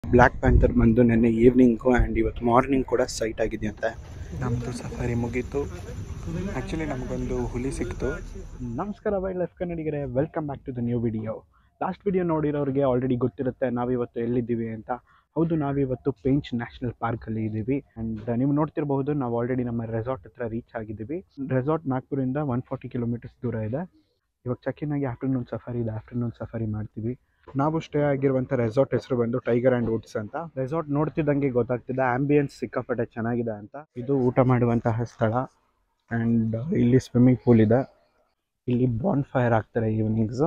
Black panther ಬಂದು ನೆನ್ನೆ evening and ಇವತ್ತು ಮಾರ್ನಿಂಗ್ ಕೂಡ ಸೈಟ್ ಆಗಿದೆಯಂತೆ. ನಮ್ಮದು ಸಫಾರಿ ಮುಗೀತು. ಆ್ಯಕ್ಚುಲಿ ನಮಗೊಂದು ಹುಲಿ ಸಿಕ್ತು. ನಮಸ್ಕಾರ ವೈಲ್ಡ್ ಲೈಫ್ ಕನ್ನಡಿಗರೇ, welcome back to the new video. Last video ನೋಡಿರೋರಿಗೆ ಆಲ್ರೆಡಿ ಗೊತ್ತಿರುತ್ತೆ ನಾವಿವತ್ತು ಎಲ್ಲಿದ್ದೀವಿ ಅಂತ. ಹೌದು, ನಾವಿವತ್ತು ಪೇಂಚ್ ನ್ಯಾಷನಲ್ ಪಾರ್ಕಲ್ಲಿ ಇದ್ದೀವಿ. ಆ್ಯಂಡ್ ನೀವು ನೋಡ್ತಿರ್ಬಹುದು, ನಾವು ಆಲ್ರೆಡಿ ನಮ್ಮ ರೆಸಾರ್ಟ್ ಹತ್ರ ರೀಚ್ ಆಗಿದ್ದೀವಿ. ರೆಸಾರ್ಟ್ ನಾಗ್ಪುರಿಂದ 140 ಕಿಲೋಮೀಟರ್ಸ್ ದೂರ ಇದೆ. ಇವಾಗ ಚೆಕ್-ಇನ್ ಆಗಿ ಆಫ್ಟರ್ನೂನ್ ಸಫಾರಿ ಮಾಡ್ತೀವಿ. ನಾವು ಸ್ಟೇ ಆಗಿರುವಂಥ ರೆಸಾರ್ಟ್ ಹೆಸರು ಬಂದು ಟೈಗರ್ ಆ್ಯಂಡ್ ವುಡ್ಸ್ ಅಂತ. ರೆಸಾರ್ಟ್ ನೋಡ್ತಿದ್ದಂಗೆ ಗೊತ್ತಾಗ್ತಿದೆ ಆಂಬಿಯನ್ಸ್ ಸಿಕ್ಕಾಪಟ್ಟೆ ಚೆನ್ನಾಗಿದೆ ಅಂತ. ಇದು ಊಟ ಮಾಡುವಂತಹ ಸ್ಥಳ ಆ್ಯಂಡ್ ಇಲ್ಲಿ ಸ್ವಿಮ್ಮಿಂಗ್ ಪೂಲ್ ಇದೆ. ಇಲ್ಲಿ ಬಾನ್ ಫೈರ್ ಆಗ್ತಾರೆ ಈವ್ನಿಂಗ್ಸು.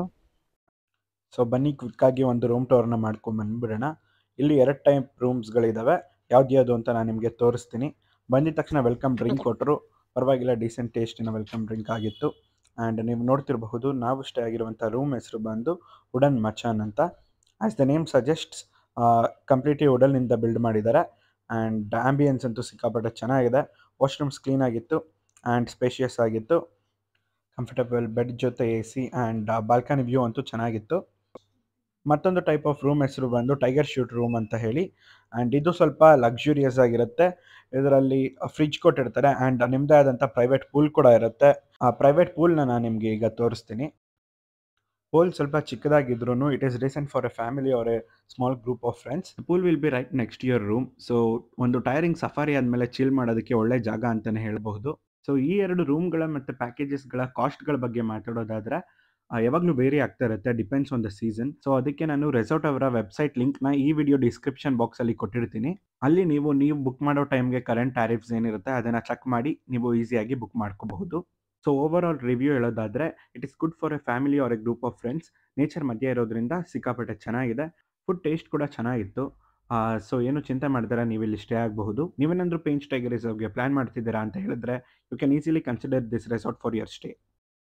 ಸೊ ಬನ್ನಿ ಕ್ವಿಕ್ಕಾಗಿ ಒಂದು ರೂಮ್ ಟೂರ್ನ ಮಾಡ್ಕೊಂಡ್ಬಂದ್ಬಿಡೋಣ. ಇಲ್ಲಿ 2 ಟೈಪ್ ರೂಮ್ಸ್ಗಳಿದ್ದಾವೆ. ಯಾವ್ದು ಅಂತ ನಾನು ನಿಮಗೆ ತೋರಿಸ್ತೀನಿ. ಬಂದಿದ ತಕ್ಷಣ ವೆಲ್ಕಮ್ ಡ್ರಿಂಕ್ ಕೊಟ್ಟರು, ಪರವಾಗಿಲ್ಲ, ಡೀಸೆಂಟ್ ಟೇಸ್ಟಿನ ವೆಲ್ಕಮ್ ಡ್ರಿಂಕ್ ಆಗಿತ್ತು. ಆ್ಯಂಡ್ ನೀವು ನೋಡ್ತಿರಬಹುದು, ನಾವು ಸ್ಟೇ ಆಗಿರುವಂಥ ರೂಮ್ ಹೆಸರು ಬಂದು ವುಡನ್ ಮಚಾನ್ ಅಂತ. As the name suggests, completely ವುಡನ್ನಿಂದ ಬಿಲ್ಡ್ ಮಾಡಿದ್ದಾರೆ. ಆ್ಯಂಡ್ ಆಂಬಿಯನ್ಸ್ ಅಂತೂ ಸಿಕ್ಕಾಪಟ್ಟೆ ಚೆನ್ನಾಗಿದೆ. ವಾಶ್ರೂಮ್ಸ್ ಕ್ಲೀನ್ ಆಗಿತ್ತು ಆ್ಯಂಡ್ ಸ್ಪೇಷಿಯಸ್ ಆಗಿತ್ತು. ಕಂಫರ್ಟಬಲ್ ಬೆಡ್ ಜೊತೆ AC ಆ್ಯಂಡ್ ಬಾಲ್ಕನಿ ವ್ಯೂ ಅಂತೂ ಚೆನ್ನಾಗಿತ್ತು. ಮತ್ತೊಂದು ಟೈಪ್ ಆಫ್ ರೂಮ್ ಹೆಸರು ಬಂದು ಟೈಗರ್ ಶೂಟ್ ರೂಮ್ ಅಂತ ಹೇಳಿ. ಆ್ಯಂಡ್ ಇದು ಸ್ವಲ್ಪ ಲಕ್ಸುರಿಯಸ್ ಆಗಿರುತ್ತೆ. ಇದರಲ್ಲಿ ಫ್ರಿಡ್ಜ್ ಕೊಟ್ಟಿರ್ತಾರೆ ಆ್ಯಂಡ್ ನಿಮ್ಮದೇ ಆದಂಥ ಪ್ರೈವೇಟ್ ಪೂಲ್ ಕೂಡ ಇರುತ್ತೆ. ಆ ಪ್ರೈವೇಟ್ ಪೂಲ್ನ ನಾನು ನಿಮಗೆ ಈಗ ತೋರಿಸ್ತೀನಿ. ಪೂಲ್ ಸ್ವಲ್ಪ ಚಿಕ್ಕದಾಗಿದ್ರು it is recent for a family or a small group of friends. Pool will be right next your room. So ಒಂದು ಟೈರಿಂಗ್ ಸಫಾರಿ ಆದಮೇಲೆ ಚಿಲ್ ಮಾಡೋದಕ್ಕೆ ಒಳ್ಳೆ ಜಾಗ ಅಂತಲೇ ಹೇಳಬಹುದು. ಸೊ ಈ 2 ರೂಮ್ಗಳ ಮತ್ತು ಪ್ಯಾಕೇಜಸ್ಗಳ ಕಾಸ್ಟ್ಗಳ ಬಗ್ಗೆ ಮಾತಾಡೋದಾದರೆ ಯಾವಾಗಲೂ ವೇರಿ ಆಗ್ತಾ ಇರುತ್ತೆ, depends on the season. So ಅದಕ್ಕೆ ನಾನು ರೆಸಾರ್ಟ್ ಅವರ ವೆಬ್ಸೈಟ್ ಲಿಂಕ್ನ ಈ ವಿಡಿಯೋ ಡಿಸ್ಕ್ರಿಪ್ಷನ್ ಬಾಕ್ಸಲ್ಲಿ ಕೊಟ್ಟಿರ್ತೀನಿ. ಅಲ್ಲಿ ನೀವು ಬುಕ್ ಮಾಡೋ ಟೈಮ್ಗೆ ಕರೆಂಟ್ ಟ್ಯಾರಿಫ್ಸ್ ಏನಿರುತ್ತೆ ಅದನ್ನು ಚೆಕ್ ಮಾಡಿ ನೀವು ಈಸಿಯಾಗಿ ಬುಕ್ ಮಾಡ್ಕೋಬಹುದು. ಸೊ ಓವರ್ ಆಲ್ ರಿವ್ಯೂ ಹೇಳೋದಾದರೆ it is good for a family or a group of friends. Nature ಮಧ್ಯೆ ಇರೋದ್ರಿಂದ ಸಿಕ್ಕಾಪಟ್ಟೆ ಚೆನ್ನಾಗಿದೆ. ಫುಡ್ ಟೇಸ್ಟ್ ಕೂಡ ಚೆನ್ನಾಗಿತ್ತು. ಸೊ ಏನು ಚಿಂತೆ ಮಾಡಿದ್ರೆ ನೀವು ಇಲ್ಲಿ ಸ್ಟೇ ಆಗಬಹುದು. ನೀವೇನಾದರೂ ಪೇಂಚ್ ಟೈಗರ್ ರಿಸರ್ವ್ಗೆ ಪ್ಲಾನ್ ಮಾಡ್ತಿದ್ದೀರಾ ಅಂತ ಹೇಳಿದ್ರೆ you can easily consider this resort for your stay.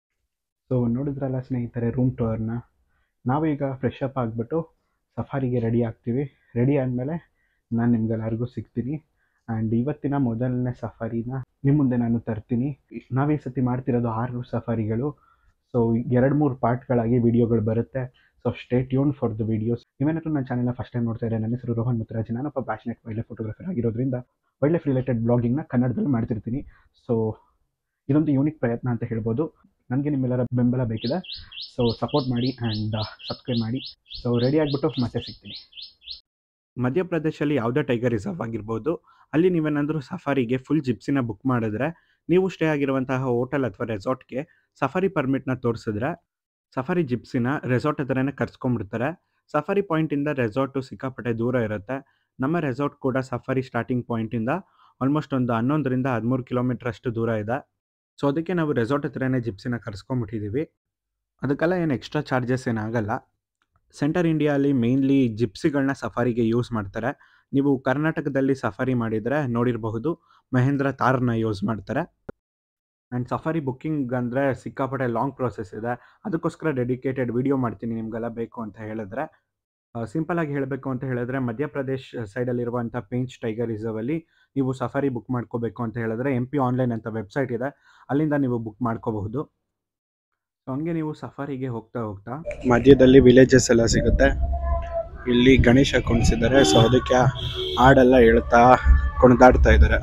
So ನೋಡಿದ್ರಲ್ಲ ಸ್ನೇಹಿತರೆ ರೂಮ್ ಟೂರ್ನ. ನಾವೀಗ ಫ್ರೆಶ್ ಅಪ್ ಆಗಿಬಿಟ್ಟು ಸಫಾರಿಗೆ ರೆಡಿ ಆಗ್ತೀವಿ. ರೆಡಿ ಆದಮೇಲೆ ನಾನು ನಿಮ್ಗೆಲ್ಲರಿಗೂ ಸಿಗ್ತೀನಿ. ಆ್ಯಂಡ್ ಇವತ್ತಿನ ಮೊದಲನೇ ಸಫಾರಿನ ನಿಮ್ಮ ಮುಂದೆ ನಾನು ತರ್ತೀನಿ. ನಾವು ಈ ಸತಿ ಮಾಡ್ತಿರೋದು 6 ಸಫಾರಿಗಳು. ಸೊ 2-3 ಪಾರ್ಟ್ಗಳಾಗಿ ವಿಡಿಯೋಗಳು ಬರುತ್ತೆ. So stay tune for the videos. ನೀವೇನಾದರೂ ನನ್ನ ಚಾನಲ್ನ ಫಸ್ಟ್ ಟೈಮ್ ನೋಡ್ತಾ ಇದ್ದಾರೆ, ನನ್ನ ಹೆಸರು ರೋಹನ್ ಮುತ್ತರಾಜ್. ನಾನೊಬ್ಬ ಪ್ಯಾಷನೇಟ್ ವೈಲ್ಡ್ ಲೈಫ್ ಫೋಟೋಗ್ರಫರ್ ಆಗಿರೋದ್ರಿಂದ ವೈಲ್ಡ್ ಲೈಫ್ ರಿಲೇಟೆಡ್ ಬ್ಲಾಗಿಂಗ್ನ ಕನ್ನಡದಲ್ಲಿ ಮಾಡ್ತಿರ್ತೀನಿ. ಸೊ ಇದೊಂದು ಯೂನಿಕ್ ಪ್ರಯತ್ನ ಅಂತ ಹೇಳ್ಬೋದು. ನನಗೆ ನಿಮ್ಮೆಲ್ಲರ ಬೆಂಬಲ ಬೇಕಿದೆ. ಸೊ ಸಪೋರ್ಟ್ ಮಾಡಿ ಆ್ಯಂಡ್ ಸಬ್ಸ್ಕ್ರೈಬ್ ಮಾಡಿ. ಸೊ ರೆಡಿ ಆಗಿಬಿಟ್ಟು ಮತ್ತೆ ಸಿಗ್ತೀನಿ. ಮಧ್ಯಪ್ರದೇಶಲ್ಲಿ ಯಾವುದೇ ಟೈಗರ್ ರಿಸರ್ವ್ ಆಗಿರ್ಬೋದು, ಅಲ್ಲಿ ನೀವೇನಾದರೂ ಸಫಾರಿಗೆ ಫುಲ್ ಜಿಪ್ಸಿನ ಬುಕ್ ಮಾಡಿದ್ರೆ, ನೀವು ಸ್ಟೇ ಆಗಿರುವಂತಹ ಹೋಟೆಲ್ ಅಥವಾ ರೆಸಾರ್ಟ್ಗೆ ಸಫಾರಿ ಪರ್ಮಿಟ್ನ ತೋರಿಸಿದ್ರೆ ಸಫಾರಿ ಜಿಪ್ಸಿನ ರೆಸಾರ್ಟ್ ಹತ್ರನೇ ಕರ್ಸ್ಕೊಂಡ್ಬಿಡ್ತಾರೆ. ಸಫಾರಿ ಪಾಯಿಂಟಿಂದ ರೆಸಾರ್ಟು ಸಿಕ್ಕಾಪಟ್ಟೆ ದೂರ ಇರುತ್ತೆ. ನಮ್ಮ ರೆಸಾರ್ಟ್ ಕೂಡ ಸಫಾರಿ ಸ್ಟಾರ್ಟಿಂಗ್ ಪಾಯಿಂಟಿಂದ ಆಲ್ಮೋಸ್ಟ್ ಒಂದು 11-13 ಕಿಲೋಮೀಟರ್ ಅಷ್ಟು ದೂರ ಇದೆ. ಸೊ ಅದಕ್ಕೆ ನಾವು ರೆಸಾರ್ಟ್ ಹತ್ರನೇ ಜಿಪ್ಸಿನ ಕರ್ಸ್ಕೊಂಡ್ಬಿಟ್ಟಿದ್ದೀವಿ. ಅದಕ್ಕೆಲ್ಲ ಏನು ಎಕ್ಸ್ಟ್ರಾ ಚಾರ್ಜಸ್ ಏನಾಗಲ್ಲ. ಸೆಂಟರ್ ಇಂಡಿಯಾಲಿ ಮೇನ್ಲಿ ಜಿಪ್ಸಿಗಳನ್ನ ಸಫಾರಿಗೆ ಯೂಸ್ ಮಾಡ್ತಾರೆ. ನೀವು ಕರ್ನಾಟಕದಲ್ಲಿ ಸಫಾರಿ ಮಾಡಿದರೆ ನೋಡಿರಬಹುದು, ಮಹೇಂದ್ರ ಥಾರ್ನ ಯೂಸ್ ಮಾಡ್ತಾರೆ. ಆ್ಯಂಡ್ ಸಫಾರಿ ಬುಕ್ಕಿಂಗ್ ಅಂದರೆ ಸಿಕ್ಕಾಪಟ್ಟೆ ಲಾಂಗ್ ಪ್ರೋಸೆಸ್ ಇದೆ. ಅದಕ್ಕೋಸ್ಕರ ಡೆಡಿಕೇಟೆಡ್ ವಿಡಿಯೋ ಮಾಡ್ತೀನಿ ನಿಮಗೆಲ್ಲ ಬೇಕು ಅಂತ ಹೇಳಿದ್ರೆ. ಸಿಂಪಲಾಗಿ ಹೇಳಬೇಕು ಅಂತ ಹೇಳಿದ್ರೆ, ಮಧ್ಯಪ್ರದೇಶ್ ಸೈಡಲ್ಲಿರುವಂಥ ಪೇಂಚ್ ಟೈಗರ್ ರಿಸರ್ವಲ್ಲಿ ನೀವು ಸಫಾರಿ ಬುಕ್ ಮಾಡ್ಕೋಬೇಕು ಅಂತ ಹೇಳಿದ್ರೆ MP ಆನ್ಲೈನ್ ಅಂತ ವೆಬ್ಸೈಟ್ ಇದೆ, ಅಲ್ಲಿಂದ ನೀವು ಬುಕ್ ಮಾಡ್ಕೋಬಹುದು. ಸೊ ಹಂಗೆ ನೀವು ಸಫಾರಿಗೆ ಹೋಗ್ತಾ ಮಧ್ಯದಲ್ಲಿ ವಿಲೇಜಸ್ ಎಲ್ಲ ಸಿಗುತ್ತೆ. ಇಲ್ಲಿ ಗಣೇಶ ಕುಣಿಸಿದ್ದಾರೆ. ಸೊ ಅದಕ್ಕೆ ಹಾಡೆಲ್ಲ ಹೇಳ್ತಾ ಕುಣಿದಾಡ್ತಾ ಇದ್ದಾರೆ.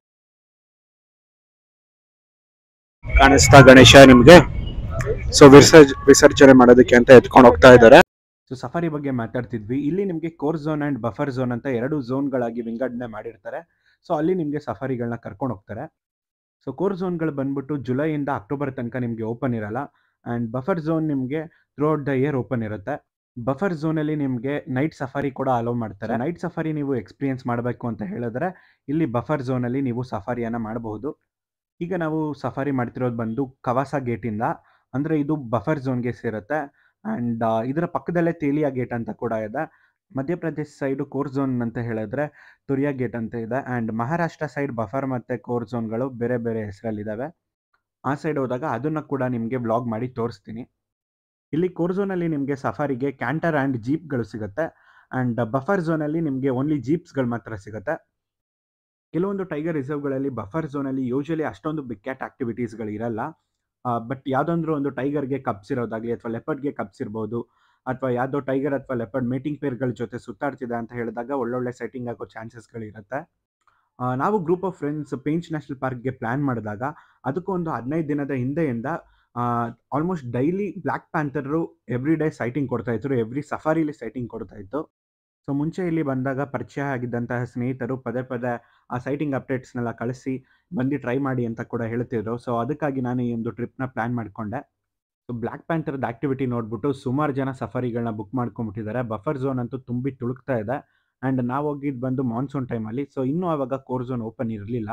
ಕಾಣಿಸ್ತಾ ಗಣೇಶ ನಿಮಗೆ? ಸೊ ವಿಸರ್ಜನೆ ಮಾಡೋದಕ್ಕೆ ಅಂತ ಎತ್ಕೊಂಡು ಹೋಗ್ತಾ ಇದ್ದಾರೆ. ಸೊ ಸಫಾರಿ ಬಗ್ಗೆ ಮಾತಾಡ್ತಿದ್ವಿ. ಇಲ್ಲಿ ನಿಮಗೆ core zone and buffer zone ಅಂತ 2 ಝೋನ್ಗಳಾಗಿ ವಿಂಗಡಣೆ ಮಾಡಿರ್ತಾರೆ. ಸೊ ಅಲ್ಲಿ ನಿಮಗೆ ಸಫಾರಿಗಳನ್ನ ಕರ್ಕೊಂಡು ಹೋಗ್ತಾರೆ. ಸೊ ಕೋರ್ ಝೋನ್ಗಳು ಬಂದ್ಬಿಟ್ಟು ಜುಲೈಯಿಂದ ಅಕ್ಟೋಬರ್ ತನಕ ನಿಮಗೆ ಓಪನ್ ಇರಲ್ಲ. ಆ್ಯಂಡ್ ಬಫರ್ ಝೋನ್ ನಿಮಗೆ ಥ್ರೂಔಟ್ ದ ಇಯರ್ ಓಪನ್ ಇರುತ್ತೆ. ಬಫರ್ ಝೋನಲ್ಲಿ ನಿಮಗೆ ನೈಟ್ ಸಫಾರಿ ಕೂಡ ಅಲೋ ಮಾಡ್ತಾರೆ. ನೈಟ್ ಸಫಾರಿ ನೀವು ಎಕ್ಸ್ಪೀರಿಯನ್ಸ್ ಮಾಡಬೇಕು ಅಂತ ಹೇಳಿದ್ರೆ ಇಲ್ಲಿ ಬಫರ್ ಝೋನಲ್ಲಿ ನೀವು ಸಫಾರಿಯನ್ನು ಮಾಡಬಹುದು. ಈಗ ನಾವು ಸಫಾರಿ ಮಾಡ್ತಿರೋದು ಬಂದು ಕವಾಸಾ ಗೇಟಿಂದ, ಅಂದರೆ ಇದು ಬಫರ್ ಝೋನ್ಗೆ ಸೇರುತ್ತೆ. ಆ್ಯಂಡ್ ಇದರ ಪಕ್ಕದಲ್ಲೇ ತೇಲಿಯಾ ಗೇಟ್ ಅಂತ ಕೂಡ ಇದೆ. ಮಧ್ಯಪ್ರದೇಶ್ ಸೈಡು ಕೋರ್ ಝೋನ್ ಅಂತ ಹೇಳಿದ್ರೆ ತುರಿಯಾ ಗೇಟ್ ಅಂತ ಇದೆ. ಆ್ಯಂಡ್ ಮಹಾರಾಷ್ಟ್ರ ಸೈಡ್ ಬಫರ್ ಮತ್ತು ಕೋರ್ ಝೋನ್ಗಳು ಬೇರೆ ಬೇರೆ ಹೆಸರಲ್ಲಿದ್ದಾವೆ. ಆ ಸೈಡ್ ಹೋದಾಗ ಅದನ್ನು ಕೂಡ ನಿಮಗೆ ವ್ಲಾಗ್ ಮಾಡಿ ತೋರಿಸ್ತೀನಿ. ಇಲ್ಲಿ ಕೋರ್ ಝೋನಲ್ಲಿ ನಿಮಗೆ ಸಫಾರಿಗೆ ಕ್ಯಾಂಟರ್ ಆ್ಯಂಡ್ ಜೀಪ್ಗಳು ಸಿಗುತ್ತೆ. ಆ್ಯಂಡ್ ಬಫರ್ ಝೋನಲ್ಲಿ ನಿಮಗೆ ಓನ್ಲಿ ಜೀಪ್ಸ್ಗಳು ಮಾತ್ರ ಸಿಗುತ್ತೆ. ಕೆಲವೊಂದು ಟೈಗರ್ ರಿಸರ್ವ್ಗಳಲ್ಲಿ ಬಫರ್ ಝೋನಲ್ಲಿ ಯೂಶಲಿ ಅಷ್ಟೊಂದು ಬಿಗ್ ಕ್ಯಾಟ್ ಆಕ್ಟಿವಿಟೀಸ್ಗಳು ಇರಲ್ಲ. ಬಟ್ ಯಾವುದಾದ್ರೂ ಒಂದು ಟೈಗರ್ಗೆ ಕಬ್ಸಿರೋದಾಗಲಿ ಅಥವಾ ಲೆಪರ್ಡ್ಗೆ ಕಬ್ಸಿರ್ಬೋದು, ಅಥವಾ ಯಾವುದೋ ಟೈಗರ್ ಅಥವಾ ಲೆಪರ್ಡ್ ಮೇಟಿಂಗ್ ಪೇರ್ಗಳ ಜೊತೆ ಸುತ್ತಾಡ್ತಿದೆ ಅಂತ ಹೇಳಿದಾಗ ಒಳ್ಳೊಳ್ಳೆ ಸೆಟ್ಟಿಂಗ್ ಆಗೋ ಚಾನ್ಸಸ್ಗಳಿರುತ್ತೆ. ನಾವು group of friends Pench national ಪಾರ್ಕ್ಗೆ ಪ್ಲ್ಯಾನ್ ಮಾಡಿದಾಗ ಅದಕ್ಕೂ ಒಂದು 15 ದಿನದ ಹಿಂದೆಯಿಂದ almost daily black panther every day sighting ಕೊಡ್ತಾಯಿದ್ರು, ಎವ್ರಿ ಸಫಾರಿಲಿ ಸೈಟಿಂಗ್ ಕೊಡ್ತಾಯಿತ್ತು. ಸೊ ಮುಂಚೆ ಇಲ್ಲಿ ಬಂದಾಗ ಪರಿಚಯ ಆಗಿದ್ದಂತಹ ಸ್ನೇಹಿತರು ಪದೇ ಪದೇ ಆ ಸೈಟಿಂಗ್ ಅಪ್ಡೇಟ್ಸ್ನೆಲ್ಲ ಕಳಿಸಿ ಬಂದು ಟ್ರೈ ಮಾಡಿ ಅಂತ ಕೂಡ ಹೇಳ್ತಿದ್ರು. ಸೊ ಅದಕ್ಕಾಗಿ ನಾನು ಈ ಒಂದು ಟ್ರಿಪ್ನ ಪ್ಲ್ಯಾನ್ ಮಾಡಿಕೊಂಡೆ. ಸೊ ಬ್ಲ್ಯಾಕ್ ಪ್ಯಾಂಥರ್ದ ಆ್ಯಕ್ಟಿವಿಟಿ ನೋಡಿಬಿಟ್ಟು ಸುಮಾರು ಜನ ಸಫಾರಿಗಳನ್ನ ಬುಕ್ ಮಾಡ್ಕೊಂಬಿಟ್ಟಿದ್ದಾರೆ. ಬಫರ್ ಝೋನ್ ಅಂತೂ ತುಂಬಿ ತುಳುಕ್ತಾ ಇದೆ. ಆ್ಯಂಡ್ ನಾವು ಹೋಗಿದ್ದು ಬಂದು ಮಾನ್ಸೂನ್ ಟೈಮಲ್ಲಿ, ಸೊ ಇನ್ನೂ ಆವಾಗ ಕೋರ್ ಝೋನ್ ಓಪನ್ ಇರಲಿಲ್ಲ.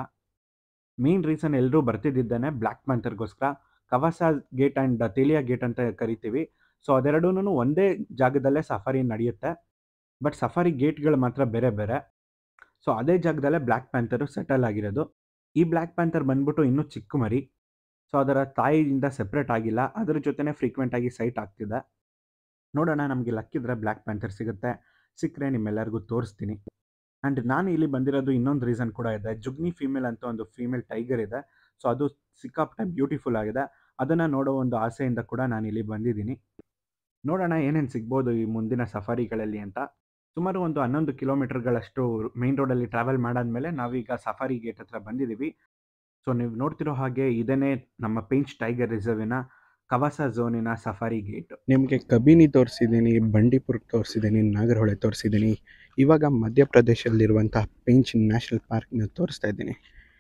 ಮೇನ್ ರೀಸನ್ ಎಲ್ಲರೂ ಬರ್ತಿದ್ದಾನೆ ಬ್ಲ್ಯಾಕ್ ಪ್ಯಾಂಥರ್ಗೋಸ್ಕರ. Khawasa gate and Teliya gate ಅಂತ ಕರಿತೀವಿ. ಸೊ ಅದೆರಡೂ ಒಂದೇ ಜಾಗದಲ್ಲೇ ಸಫಾರಿ ನಡೆಯುತ್ತೆ, ಬಟ್ ಸಫಾರಿ ಗೇಟ್ಗಳು ಮಾತ್ರ ಬೇರೆ ಬೇರೆ. ಸೊ ಅದೇ ಜಾಗದಲ್ಲೇ ಬ್ಲ್ಯಾಕ್ ಪ್ಯಾಂಥರು ಸೆಟಲ್ ಆಗಿರೋದು. ಈ ಬ್ಲ್ಯಾಕ್ ಪ್ಯಾಂಥರ್ ಬಂದ್ಬಿಟ್ಟು ಇನ್ನೂ ಚಿಕ್ಕ ಮರಿ. ಸೊ ಅದರ ತಾಯಿಯಿಂದ ಸೆಪ್ರೇಟ್ ಆಗಿಲ್ಲ, ಅದರ ಜೊತೆನೇ ಫ್ರೀಕ್ವೆಂಟಾಗಿ ಸೈಟ್ ಆಗ್ತಿದೆ. ನೋಡೋಣ, ನಮಗೆ ಲಕ್ಕಿದ್ರೆ ಬ್ಲ್ಯಾಕ್ ಪ್ಯಾಂಥರ್ ಸಿಗುತ್ತೆ. ಸಿಕ್ಕರೆ ನಿಮ್ಮೆಲ್ಲರಿಗೂ ತೋರಿಸ್ತೀನಿ. ಆ್ಯಂಡ್ ನಾನು ಇಲ್ಲಿ ಬಂದಿರೋದು ಇನ್ನೊಂದು ರೀಸನ್ ಕೂಡ ಇದೆ. ಜುಗ್ನಿ ಫೀಮೇಲ್ ಅಂತ ಒಂದು ಫೀಮೇಲ್ ಟೈಗರ್ ಇದೆ. ಸೊ ಅದು ಸಿಕ್ಕಾಪಟ್ಟೆ ಬ್ಯೂಟಿಫುಲ್ ಆಗಿದೆ. ಅದನ್ನು ನೋಡೋ ಒಂದು ಆಸೆಯಿಂದ ಕೂಡ ನಾನು ಇಲ್ಲಿ ಬಂದಿದ್ದೀನಿ. ನೋಡೋಣ ಏನೇನು ಸಿಗ್ಬೋದು ಈ ಮುಂದಿನ ಸಫಾರಿಗಳಲ್ಲಿ ಅಂತ. ಸುಮಾರು ಒಂದು 11 ಕಿಲೋಮೀಟರ್ಗಳಷ್ಟು ಮೇನ್ ರೋಡಲ್ಲಿ ಟ್ರಾವೆಲ್ ಮಾಡಾದ್ಮೇಲೆ ನಾವೀಗ ಸಫಾರಿ ಗೇಟ್ ಹತ್ರ ಬಂದಿದ್ದೀವಿ. ಸೊ ನೀವು ನೋಡ್ತಿರೋ ಹಾಗೆ ಇದೇನೇ ನಮ್ಮ ಪೇಂಚ್ ಟೈಗರ್ ರಿಸರ್ವಿನ ಕವಾಸಾ ಝೋನಿನ ಸಫಾರಿ ಗೇಟ್. ನಿಮಗೆ ಕಬಿನಿ ತೋರಿಸಿದ್ದೀನಿ, ಬಂಡೀಪುರ ತೋರಿಸಿದ್ದೀನಿ, ನಾಗರಹೊಳೆ ತೋರಿಸಿದ್ದೀನಿ. ಇವಾಗ ಮಧ್ಯಪ್ರದೇಶದಲ್ಲಿರುವಂತಹ ಪೇಂಚ್ ನ್ಯಾಷನಲ್ ಪಾರ್ಕ್ನ ತೋರಿಸ್ತಾ ಇದ್ದೀನಿ.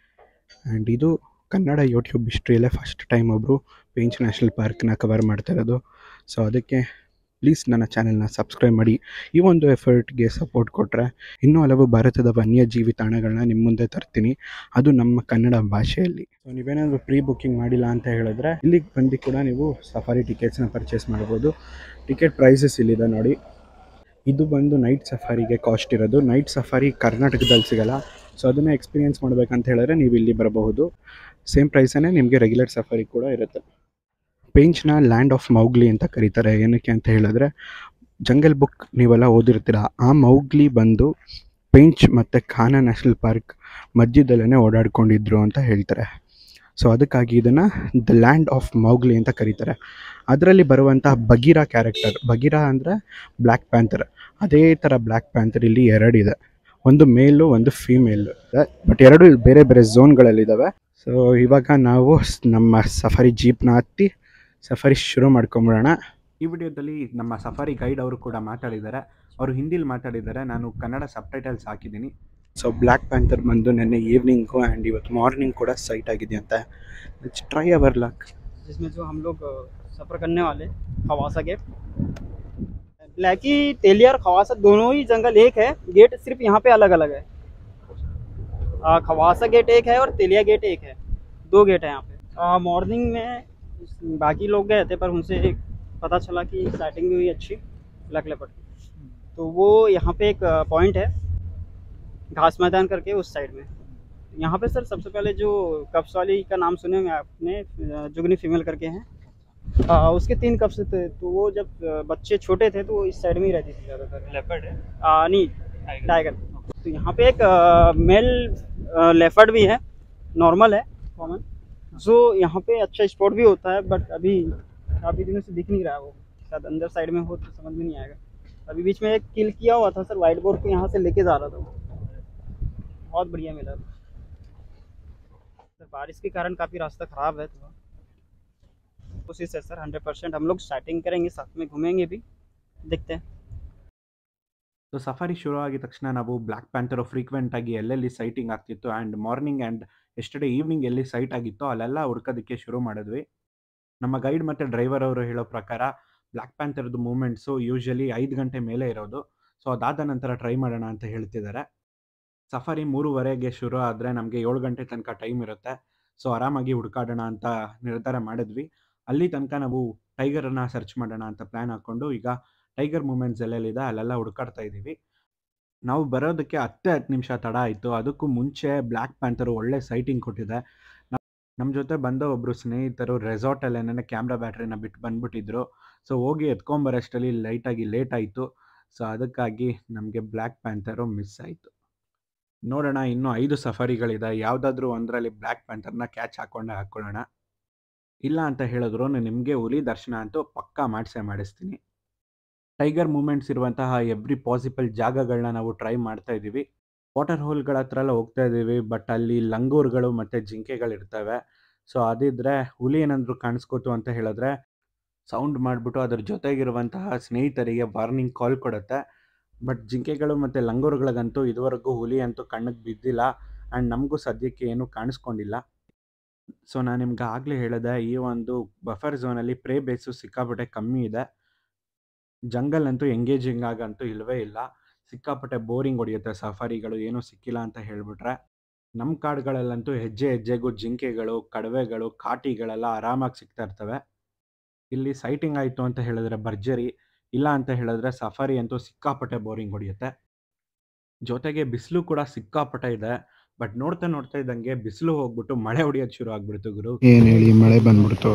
ಆ್ಯಂಡ್ ಇದು ಕನ್ನಡ ಯೂಟ್ಯೂಬ್ ಹಿಸ್ಟ್ರಿಯಲ್ಲೇ ಫಸ್ಟ್ ಟೈಮ್ ಒಬ್ಬರು ಪೇಂಚ್ ನ್ಯಾಷನಲ್ ಪಾರ್ಕ್ನ ಕವರ್ ಮಾಡ್ತಾ ಇರೋದು. ಸೊ ಅದಕ್ಕೆ ಪ್ಲೀಸ್ ನನ್ನ ಚಾನೆಲ್ನ ಸಬ್ಸ್ಕ್ರೈಬ್ ಮಾಡಿ. ಈ ಒಂದು ಎಫರ್ಟ್ಗೆ ಸಪೋರ್ಟ್ ಕೊಟ್ಟರೆ ಇನ್ನೂ ಹಲವು ಭಾರತದ ವನ್ಯಜೀವಿ ತಾಣಗಳನ್ನ ನಿಮ್ಮ ಮುಂದೆ ತರ್ತೀನಿ, ಅದು ನಮ್ಮ ಕನ್ನಡ ಭಾಷೆಯಲ್ಲಿ. ಸೊ ನೀವೇನಾದರೂ ಪ್ರೀ ಬುಕ್ಕಿಂಗ್ ಮಾಡಿಲ್ಲ ಅಂತ ಹೇಳಿದ್ರೆ ಇಲ್ಲಿಗೆ ಬಂದು ಕೂಡ ನೀವು ಸಫಾರಿ ಟಿಕೆಟ್ಸ್ನ ಪರ್ಚೇಸ್ ಮಾಡ್ಬೋದು. ಟಿಕೆಟ್ ಪ್ರೈಸಸ್ ಇಲ್ಲಿದೆ ನೋಡಿ. ಇದು ಬಂದು ನೈಟ್ ಸಫಾರಿಗೆ ಕಾಸ್ಟ್ ಇರೋದು. ನೈಟ್ ಸಫಾರಿ ಕರ್ನಾಟಕದಲ್ಲಿ ಸಿಗೋಲ್ಲ. ಸೊ ಅದನ್ನು ಎಕ್ಸ್ಪೀರಿಯೆನ್ಸ್ ಮಾಡಬೇಕಂತ ಹೇಳಿದ್ರೆ ನೀವು ಇಲ್ಲಿ ಬರಬಹುದು. ಸೇಮ್ ಪ್ರೈಸನ್ನೇ ನಿಮಗೆ ರೆಗ್ಯುಲರ್ ಸಫಾರಿ ಕೂಡ ಇರುತ್ತೆ. ಪೇಂಚ್ನ ಲ್ಯಾಂಡ್ ಆಫ್ ಮೌಗ್ಲಿ ಅಂತ ಕರೀತಾರೆ. ಏನಕ್ಕೆ ಅಂತ ಹೇಳಿದ್ರೆ, ಜಂಗಲ್ ಬುಕ್ ನೀವೆಲ್ಲ ಓದಿರ್ತೀರ, ಆ ಮೌಗ್ಲಿ ಬಂದು ಪೇಂಚ್ ಮತ್ತು ಕಾನಾ ನ್ಯಾಷನಲ್ ಪಾರ್ಕ್ ಮಧ್ಯದಲ್ಲೇ ಓಡಾಡ್ಕೊಂಡಿದ್ರು ಅಂತ ಹೇಳ್ತಾರೆ. ಸೊ ಅದಕ್ಕಾಗಿ ಇದನ್ನು ದ ಲ್ಯಾಂಡ್ ಆಫ್ ಮೌಗ್ಲಿ ಅಂತ ಕರೀತಾರೆ. ಅದರಲ್ಲಿ ಬರುವಂತಹ ಬಗೀರಾ ಕ್ಯಾರೆಕ್ಟರ್, ಬಗೀರಾ ಅಂದರೆ ಬ್ಲ್ಯಾಕ್ ಪ್ಯಾಂಥರ್, ಅದೇ ಥರ ಬ್ಲ್ಯಾಕ್ ಪ್ಯಾಂಥರ್ ಇಲ್ಲಿ ಎರಡಿದೆ, ಒಂದು ಮೇಲು ಒಂದು ಫೀಮೇಲು, ಬಟ್ ಎರಡು ಬೇರೆ ಬೇರೆ ಝೋನ್ಗಳಲ್ಲಿದ್ದಾವೆ. ಸೊ ಇವಾಗ ನಾವು ನಮ್ಮ ಸಫಾರಿ ಜೀಪ್ನ ಹತ್ತಿ ಸಫಾರಿ ಶುರು ಮಾಡ್ಕೊಂಬಿಡೋಣ. ಈ ವಿಡಿಯೋದಲ್ಲಿ ನಮ್ಮ ಸಫಾರಿ ಗೈಡ್ ಅವರು ಕೂಡ ಮಾತಾಡಿದ್ದಾರೆ. ಅವರು ಹಿಂದಿಲಿ ಮಾತಾಡಿದ್ದಾರೆ, ನಾನು ಕನ್ನಡ ಸಬ್ಟೈಟಲ್ಸ್ ಹಾಕಿದ್ದೀನಿ. ಸೊ ಬ್ಲ್ಯಾಕ್ ಪ್ಯಾಂಥರ್ ಬಂದು ನೆನ್ನೆ ಈವ್ನಿಂಗು ಆ್ಯಂಡ್ ಇವತ್ತು ಮಾರ್ನಿಂಗ್ ಕೂಡ ಸೈಟ್ ಆಗಿದೆ ಅಂತ. Let's try our luck. जिसमें जो हम लोग सफ़र करने वाले खवासा गेट, ब्लैकी तेलिया और खवासा दोनों ही जंगल एक है, गेट सिर्फ यहाँ पे अलग अलग है। खवासा गेट एक है और तेलिया गेट एक है, दो गेट है यहाँ पे। मॉर्निंग में बाकी लोग गए थे, पर उनसे पता चला कि साइटिंग भी हुई अच्छी ब्लैक लेपर्ड की। तो वो यहाँ पे एक पॉइंट है घास मैदान करके उस साइड में। यहाँ पे सर सबसे पहले जो कप्स वाली का नाम सुने होंगे आपने, जुगनी फीमेल करके हैं। उसके 3 कप्स थे, तो वो जब बच्चे छोटे थे तो वो इस साइड में ही रहती थी ज़्यादातर। लेपर्ड है? नहीं, टाइगर। तो यहाँ पे एक मेल लेपर्ड भी है, नॉर्मल है, कॉमन, जो यहाँ पे अच्छा स्पॉट भी होता है, बट अभी काफ़ी दिनों से दिख नहीं रहा है। वो शायद अंदर साइड में हो तो समझ में नहीं आएगा। अभी बीच में एक किल किया हुआ था सर, वाइट बोर्ड को यहाँ से लेके जा रहा था वो, बहुत बढ़िया मिला था सर। बारिश के कारण काफ़ी रास्ता ख़राब है, तो कोशिश है सर 100% हम लोग स्टार्टिंग करेंगे, साथ में घूमेंगे भी, देखते हैं। ಸೊ ಸಫಾರಿ ಶುರು ಆಗಿದ ತಕ್ಷಣ ನಾವು ಬ್ಲ್ಯಾಕ್ ಪ್ಯಾಂಥರ್ ಫ್ರೀಕ್ವೆಂಟಾಗಿ ಎಲ್ಲೆಲ್ಲಿ ಸೈಟಿಂಗ್ ಆಗ್ತಿತ್ತು and morning and yesterday evening ಎಲ್ಲಿ ಸೈಟ್ ಆಗಿತ್ತೋ ಅಲ್ಲೆಲ್ಲ ಹುಡ್ಕೋದಕ್ಕೆ ಶುರು ಮಾಡಿದ್ವಿ. ನಮ್ಮ ಗೈಡ್ ಮತ್ತು ಡ್ರೈವರ್ ಅವರು ಹೇಳೋ ಪ್ರಕಾರ ಬ್ಲ್ಯಾಕ್ ಪ್ಯಾಂಥರ್ದು ಮೂಮೆಂಟ್ಸು ಯೂಶ್ವಲಿ 5 ಗಂಟೆ ಮೇಲೆ ಇರೋದು. ಸೊ ಅದಾದ ನಂತರ ಟ್ರೈ ಮಾಡೋಣ ಅಂತ ಹೇಳ್ತಿದ್ದಾರೆ. ಸಫಾರಿ 3:30ಗೆ ಶುರು ಆದರೆ ನಮಗೆ 7 ಗಂಟೆ ತನಕ ಟೈಮ್ ಇರುತ್ತೆ. ಸೊ ಆರಾಮಾಗಿ ಹುಡುಕಾಡೋಣ ಅಂತ ನಿರ್ಧಾರ ಮಾಡಿದ್ವಿ. ಅಲ್ಲಿ ತನಕ ನಾವು ಟೈಗರನ್ನು ಸರ್ಚ್ ಮಾಡೋಣ ಅಂತ ಪ್ಲ್ಯಾನ್ ಹಾಕ್ಕೊಂಡು ಈಗ ಟೈಗರ್ ಮೂಮೆಂಟ್ಸ್ ಎಲ್ಲೆಲ್ಲಿದೆ ಅಲ್ಲೆಲ್ಲ ಹುಡುಕಾಡ್ತಾ ಇದ್ದೀವಿ. ನಾವು ಬರೋದಕ್ಕೆ 10 ನಿಮಿಷ ತಡ ಆಯಿತು. ಅದಕ್ಕೂ ಮುಂಚೆ ಬ್ಲ್ಯಾಕ್ ಪ್ಯಾಂಥರು ಒಳ್ಳೆ ಸೈಟಿಂಗ್ ಕೊಟ್ಟಿದೆ. ನಮ್ಮ ಜೊತೆ ಬಂದ ಒಬ್ಬರು ಸ್ನೇಹಿತರು ರೆಸಾರ್ಟಲ್ಲೇನೇ ಕ್ಯಾಮ್ರಾ ಬ್ಯಾಟ್ರಿನ ಬಿಟ್ಟು ಬಂದುಬಿಟ್ಟಿದ್ರು. ಸೊ ಹೋಗಿ ಎತ್ಕೊಂಬರೋಷ್ಟರಲ್ಲಿ ಲೈಟಾಗಿ ಲೇಟ್ ಆಯಿತು. ಸೊ ಅದಕ್ಕಾಗಿ ನಮಗೆ ಬ್ಲ್ಯಾಕ್ ಪ್ಯಾಂಥರು ಮಿಸ್ ಆಯಿತು. ನೋಡೋಣ, ಇನ್ನೂ 5 ಸಫಾರಿಗಳಿದೆ, ಯಾವುದಾದ್ರೂ ಒಂದರಲ್ಲಿ ಬ್ಲ್ಯಾಕ್ ಪ್ಯಾಂಥರ್ನ ಕ್ಯಾಚ್ ಹಾಕ್ಕೊಳ್ಳೋಣ. ಇಲ್ಲ ಅಂತ ಹೇಳಿದ್ರು ನಿಮಗೆ ಹುಲಿ ದರ್ಶನ ಅಂತೂ ಪಕ್ಕಾ ಮಾಡಿಸ್ತೀನಿ. ಟೈಗರ್ ಮೂಮೆಂಟ್ಸ್ ಇರುವಂತಹ ಎವ್ರಿ ಪಾಸಿಬಲ್ ಜಾಗಗಳನ್ನ ನಾವು ಟ್ರೈ ಮಾಡ್ತಾ ಇದ್ದೀವಿ. ವಾಟರ್ ಹೋಲ್ಗಳ ಹತ್ರ ಎಲ್ಲ ಹೋಗ್ತಾ ಇದ್ದೀವಿ, ಬಟ್ ಅಲ್ಲಿ ಲಂಗೂರ್ಗಳು ಮತ್ತು ಜಿಂಕೆಗಳಿರ್ತವೆ. ಸೊ ಅದಿದ್ರೆ ಹುಲಿ ಏನಾದರೂ ಕಾಣಿಸ್ಕೋತು ಅಂತ ಹೇಳಿದ್ರೆ ಸೌಂಡ್ ಮಾಡಿಬಿಟ್ಟು ಅದ್ರ ಜೊತೆಗಿರುವಂತಹ ಸ್ನೇಹಿತರಿಗೆ ವಾರ್ನಿಂಗ್ ಕಾಲ್ ಕೊಡುತ್ತೆ. ಬಟ್ ಜಿಂಕೆಗಳು ಮತ್ತು ಲಂಗೂರುಗಳಿಗಂತೂ ಇದುವರೆಗೂ ಹುಲಿ ಅಂತೂ ಕಣ್ಣಿಗೆ ಬಿದ್ದಿಲ್ಲ ಆ್ಯಂಡ್ ನಮಗೂ ಸದ್ಯಕ್ಕೆ ಏನೂ ಕಾಣಿಸ್ಕೊಂಡಿಲ್ಲ. ಸೊ ನಾನು ನಿಮ್ಗೆ ಆಗಲೇ ಹೇಳಿದೆ, ಈ ಒಂದು ಬಫರ್ ಝೋನಲ್ಲಿ ಪ್ರೇ ಬೇಸು ಸಿಕ್ಕಾಪಟ್ಟೆ ಕಮ್ಮಿ ಇದೆ. ಜಂಗಲ್ ಅಂತೂ ಎಂಗೇಜಿಂಗ್ ಆಗಂತೂ ಇಲ್ಲವೇ ಇಲ್ಲ. ಸಿಕ್ಕಾಪಟ್ಟೆ ಬೋರಿಂಗ್ ಹೊಡೆಯುತ್ತೆ ಸಫಾರಿಗಳು, ಏನೂ ಸಿಕ್ಕಿಲ್ಲ ಅಂತ ಹೇಳಿಬಿಟ್ರೆ. ನಮ್ಮ ಕಾಡುಗಳಲ್ಲಂತೂ ಹೆಜ್ಜೆ ಹೆಜ್ಜೆಗೂ ಜಿಂಕೆಗಳು, ಕಡವೆಗಳು, ಕಾಟಿಗಳೆಲ್ಲ ಆರಾಮಾಗಿ ಸಿಗ್ತಾ ಇರ್ತವೆ. ಇಲ್ಲಿ ಸೈಟಿಂಗ್ ಆಯಿತು ಅಂತ ಹೇಳಿದ್ರೆ ಭರ್ಜರಿ, ಇಲ್ಲ ಅಂತ ಹೇಳಿದ್ರೆ ಸಫಾರಿ ಅಂತೂ ಸಿಕ್ಕಾಪಟ್ಟೆ ಬೋರಿಂಗ್ ಹೊಡೆಯುತ್ತೆ. ಜೊತೆಗೆ ಬಿಸಿಲು ಕೂಡ ಸಿಕ್ಕಾಪಟ್ಟೆ ಇದೆ. ಬಟ್ ನೋಡ್ತಾ ನೋಡ್ತಾ ಇದ್ದಂಗೆ ಬಿಸಿಲು ಹೋಗ್ಬಿಟ್ಟು ಮಳೆ ಹೊಡೆಯೋದು ಶುರು ಆಗ್ಬಿಡ್ತು ಗುರು. ಏನು ಹೇಳಿ, ಮಳೆ ಬಂದ್ಬಿಡ್ತು.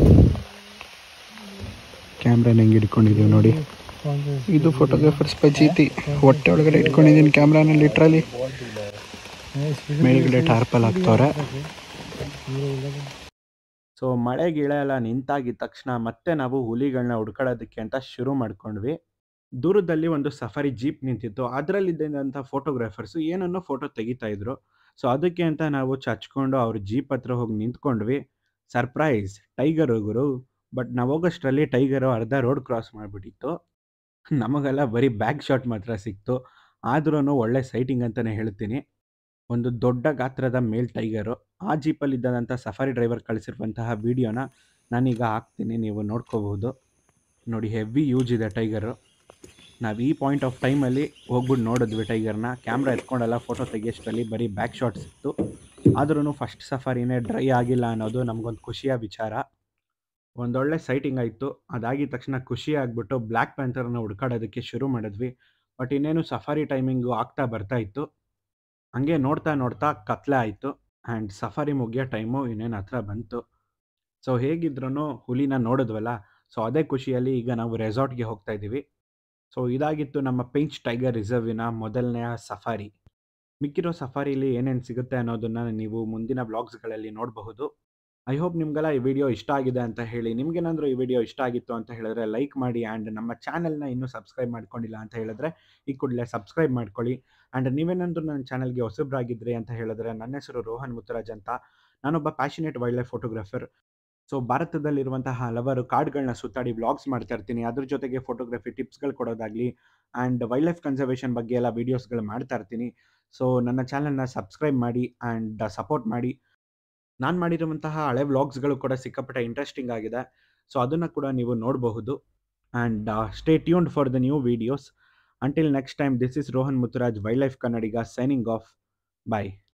ಕ್ಯಾಮ್ರಾನ ಹೆಂಗೆ ಇಟ್ಕೊಂಡಿದ್ದೀವಿ ನೋಡಿ. ಇದು ಫೋಟೋಗ್ರಾಫರ್ಸ್ ಪಜೀತಿ. ಹೊಟ್ಟೆ ಒಳಗಡೆ ಇಟ್ಕೊಂಡಿದ್ದೀನಿ ಕ್ಯಾಮ್ರಾನ ಲಿಟ್ರಲಿ. ಮೇಲ್ಗಡೆ ಟಾರ್ಪಲ್ ಹಾಕ್ತವ್ರೆ. ಸೊ ಮಳೆ ಗಿಳೆ ಎಲ್ಲ ನಿಂತಾಗಿದ್ದ ತಕ್ಷಣ ಮತ್ತೆ ನಾವು ಹುಲಿಗಳನ್ನ ಹುಡ್ಕೊಳ್ಳೋದಕ್ಕೆ ಅಂತ ಶುರು ಮಾಡ್ಕೊಂಡ್ವಿ. ದೂರದಲ್ಲಿ ಒಂದು ಸಫಾರಿ ಜೀಪ್ ನಿಂತಿತ್ತು. ಅದರಲ್ಲಿದ್ದಂಥ ಫೋಟೋಗ್ರಾಫರ್ಸು ಏನನ್ನೋ ಫೋಟೋ ತೆಗಿತಾ ಇದ್ರು. ಸೊ ಅದಕ್ಕೆ ಅಂತ ನಾವು ಚಚ್ಕೊಂಡು ಅವ್ರ ಜೀಪ್ ಹತ್ರ ಹೋಗಿ ನಿಂತ್ಕೊಂಡ್ವಿ. ಸರ್ಪ್ರೈಸ್, ಟೈಗರ್ ಗುರು. ಬಟ್ ನಾವು ಹೋಗೋಷ್ಟರಲ್ಲಿ ಟೈಗರು ಅರ್ಧ ರೋಡ್ ಕ್ರಾಸ್ ಮಾಡಿಬಿಟ್ಟಿತ್ತು. ನಮಗೆಲ್ಲ ಬರೀ ಬ್ಯಾಕ್ ಶಾಟ್ ಮಾತ್ರ ಸಿಕ್ತು. ಆದ್ರೂ ಒಳ್ಳೆ ಸೈಟಿಂಗ್ ಅಂತಲೇ ಹೇಳ್ತೀನಿ. ಒಂದು ದೊಡ್ಡ ಗಾತ್ರದ ಮೇಲ್ ಟೈಗರು. ಆ ಜೀಪಲ್ಲಿದ್ದಂಥ ಸಫಾರಿ ಡ್ರೈವರ್ ಕಳಿಸಿರುವಂತಹ ವೀಡಿಯೋನ ನಾನೀಗ ಹಾಕ್ತೀನಿ, ನೀವು ನೋಡ್ಕೋಬಹುದು. ನೋಡಿ, ಹೆವಿ ಯೂಜ್ ಇದೆ ಟೈಗರು. ನಾವು ಈ ಪಾಯಿಂಟ್ ಆಫ್ ಟೈಮಲ್ಲಿ ಹೋಗ್ಬಿಟ್ಟು ನೋಡಿದ್ವಿ ಟೈಗರ್ನ. ಕ್ಯಾಮ್ರಾ ಎತ್ಕೊಂಡೆಲ್ಲ ಫೋಟೋ ತೆಗಿಯೋಷ್ಟರಲ್ಲಿ ಬರೀ ಬ್ಯಾಕ್ ಶಾಟ್ ಸಿಕ್ತು. ಆದ್ರೂ ಫಸ್ಟ್ ಸಫಾರಿನೇ ಡ್ರೈ ಆಗಿಲ್ಲ ಅನ್ನೋದು ನಮಗೊಂದು ಖುಷಿಯ ವಿಚಾರ. ಒಂದೊಳ್ಳೆ ಸೈಟಿಂಗ್ ಆಯಿತು. ಅದಾಗಿದ ತಕ್ಷಣ ಖುಷಿ ಆಗಿಬಿಟ್ಟು ಬ್ಲ್ಯಾಕ್ ಪ್ಯಾಂಥರ್ನ ಹುಡ್ಕಾಡೋದಕ್ಕೆ ಶುರು ಮಾಡಿದ್ವಿ. ಬಟ್ ಇನ್ನೇನು ಸಫಾರಿ ಟೈಮಿಂಗು ಆಗ್ತಾ ಬರ್ತಾ ಇತ್ತು. ಹಂಗೆ ನೋಡ್ತಾ ನೋಡ್ತಾ ಕತ್ಲೆ ಆಯಿತು ಆ್ಯಂಡ್ ಸಫಾರಿ ಮುಗಿಯೋ ಟೈಮು ಇನ್ನೇನು ಹತ್ರ ಬಂತು. ಸೊ ಹೇಗಿದ್ರೂ ಹುಲಿನ ನೋಡಿದ್ವಲ್ಲ, ಸೊ ಅದೇ ಖುಷಿಯಲ್ಲಿ ಈಗ ನಾವು ರೆಸಾರ್ಟ್ಗೆ ಹೋಗ್ತಾ ಇದ್ದೀವಿ. ಸೊ ಇದಾಗಿತ್ತು ನಮ್ಮ ಪೆಂಚ್ ಟೈಗರ್ ರಿಸರ್ವಿನ ಮೊದಲನೆಯ ಸಫಾರಿ. ಮಿಕ್ಕಿರೋ ಸಫಾರಿಲಿ ಏನೇನು ಸಿಗುತ್ತೆ ಅನ್ನೋದನ್ನು ನೀವು ಮುಂದಿನ ವ್ಲಾಗ್ಸ್ಗಳಲ್ಲಿ ನೋಡಬಹುದು. ಐ ಹೋಪ್ ನಿಮಗೆಲ್ಲ ಈ ವಿಡಿಯೋ ಇಷ್ಟ ಆಗಿದೆ ಅಂತ ಹೇಳಿ. ನಿಮಗೇನಾದರೂ ಈ ವಿಡಿಯೋ ಇಷ್ಟ ಆಗಿತ್ತು ಅಂತ ಹೇಳಿದ್ರೆ ಲೈಕ್ ಮಾಡಿ ಆ್ಯಂಡ್ ನಮ್ಮ ಚಾನಲ್ನ ಇನ್ನೂ ಸಬ್ಸ್ಕ್ರೈಬ್ ಮಾಡ್ಕೊಂಡಿಲ್ಲ ಅಂತ ಹೇಳಿದ್ರೆ ಈ ಕೂಡಲೇ ಸಬ್ಸ್ಕ್ರೈಬ್ ಮಾಡ್ಕೊಳ್ಳಿ. ಆ್ಯಂಡ್ ನೀವೇನಾದರೂ ನನ್ನ ಚಾನಲ್ಗೆ ಹೊಸಬ್ರಾಗಿದ್ರಿ ಅಂತ ಹೇಳಿದ್ರೆ, ನನ್ನ ಹೆಸರು ರೋಹನ್ ಮುತ್ತರಾಜ್ ಅಂತ. ನಾನೊಬ್ಬ passionate wildlife photographer. So ಭಾರತದಲ್ಲಿರುವಂತಹ ಹಲವಾರು ಕಾಡುಗಳನ್ನ ಸುತ್ತಾಡಿ ವ್ಲಾಗ್ಸ್ ಮಾಡ್ತಾ ಇರ್ತೀನಿ. ಅದ್ರ ಜೊತೆಗೆ ಫೋಟೋಗ್ರಫಿ ಟಿಪ್ಸ್ಗಳು ಕೊಡೋದಾಗಲಿ ಆ್ಯಂಡ್ ವೈಲ್ಡ್ ಲೈಫ್ ಕನ್ಸರ್ವೇಷನ್ ಬಗ್ಗೆ ಎಲ್ಲ ವೀಡಿಯೋಸ್ಗಳು ಮಾಡ್ತಾ ಇರ್ತೀನಿ. ಸೊ ನನ್ನ ಚಾನಲ್ನ ಸಬ್ಸ್ಕ್ರೈಬ್ ಮಾಡಿ ಆ್ಯಂಡ್ ಸಪೋರ್ಟ್ ಮಾಡಿ. ನಾನು ಮಾಡಿರುವಂತಹ ಹಳೆ ವ್ಲಾಗ್ಸ್ಗಳು ಕೂಡ ಸಿಕ್ಕಾಪಟ್ಟೆ ಇಂಟ್ರೆಸ್ಟಿಂಗ್ ಆಗಿದೆ. ಸೊ ಅದನ್ನು ಕೂಡ ನೀವು ನೋಡಬಹುದು. And stay tuned for the new videos. Until next time, this is Rohan Muturaj, Wildlife Kannadiga, signing off. Bye.